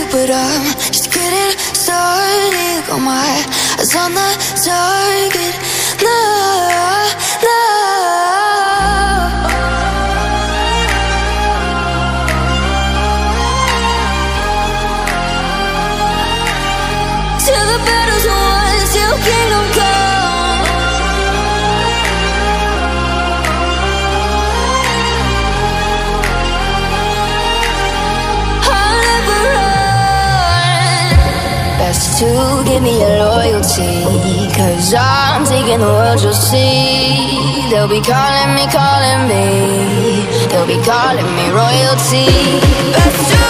but I'm just getting started. Got my eyes on the target. No, no. Till the battle's won, till kingdom come. I'll never run. Best to give me your loyalty, 'cause I'm taking the world, you'll see. They'll be calling me, calling me. They'll be calling me royalty. Best to